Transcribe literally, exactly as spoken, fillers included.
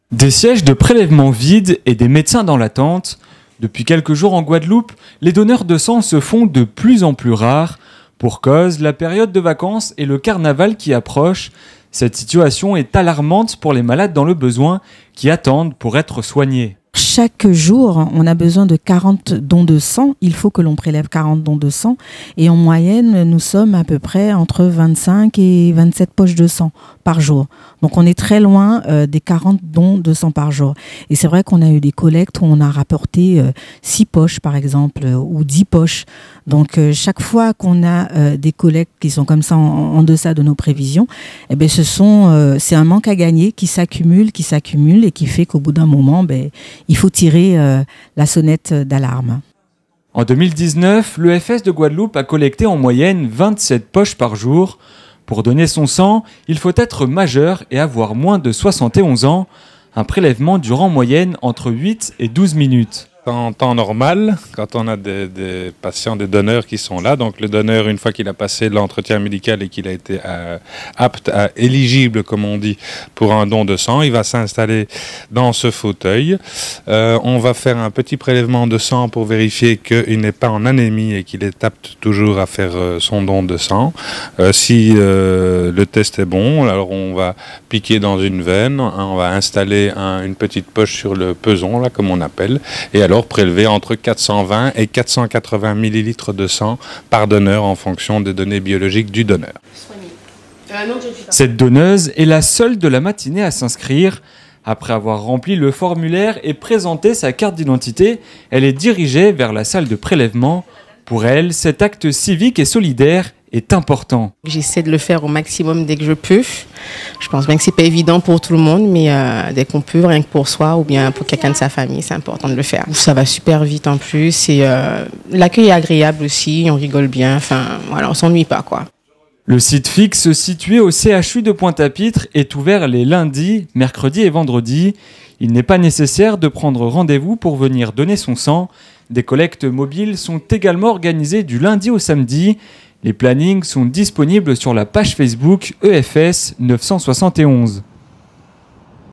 Des sièges de prélèvement vides et des médecins dans l'attente. Depuis quelques jours en Guadeloupe, les donneurs de sang se font de plus en plus rares. Pour cause, la période de vacances et le carnaval qui approche. Cette situation est alarmante pour les malades dans le besoin qui attendent pour être soignés. Chaque jour, on a besoin de quarante dons de sang. Il faut que l'on prélève quarante dons de sang. Et en moyenne, nous sommes à peu près entre vingt-cinq et vingt-sept poches de sang par jour. Donc on est très loin euh, des quarante dons de sang par jour. Et c'est vrai qu'on a eu des collectes où on a rapporté euh, six poches par exemple, euh, ou dix poches. Donc euh, chaque fois qu'on a euh, des collectes qui sont comme ça en, en deçà de nos prévisions, eh ben, ce sont, euh, c'est un manque à gagner qui s'accumule, qui s'accumule et qui fait qu'au bout d'un moment, ben, il faut tirer euh, la sonnette d'alarme. En deux mille dix-neuf, l'E F S de Guadeloupe a collecté en moyenne vingt-sept poches par jour. Pour donner son sang, il faut être majeur et avoir moins de soixante et onze ans. Un prélèvement dure en moyenne entre huit et douze minutes. En temps normal, quand on a des, des patients, des donneurs qui sont là, donc le donneur, une fois qu'il a passé l'entretien médical et qu'il a été euh, apte, à, éligible, comme on dit, pour un don de sang, il va s'installer dans ce fauteuil. Euh, on va faire un petit prélèvement de sang pour vérifier qu'il n'est pas en anémie et qu'il est apte toujours à faire euh, son don de sang. Euh, si euh, le test est bon, alors on va piquer dans une veine, on va installer un, une petite poche sur le peson, là, comme on appelle, et alors prélever entre quatre cent vingt et quatre cent quatre-vingts millilitres de sang par donneur en fonction des données biologiques du donneur. Cette donneuse est la seule de la matinée à s'inscrire. Après avoir rempli le formulaire et présenté sa carte d'identité, elle est dirigée vers la salle de prélèvement. Pour elle, cet acte civique et solidaire est important. J'essaie de le faire au maximum dès que je peux. Je pense bien que c'est pas évident pour tout le monde, mais euh, dès qu'on peut, rien que pour soi ou bien pour quelqu'un de sa famille, c'est important de le faire. Ça va super vite en plus et euh, l'accueil est agréable aussi, on rigole bien, enfin voilà, on s'ennuie pas quoi. Le site fixe situé au C H U de Pointe-à-Pitre est ouvert les lundis, mercredis et vendredis. Il n'est pas nécessaire de prendre rendez-vous pour venir donner son sang. Des collectes mobiles sont également organisées du lundi au samedi. Les plannings sont disponibles sur la page Facebook E F S neuf cent soixante et onze.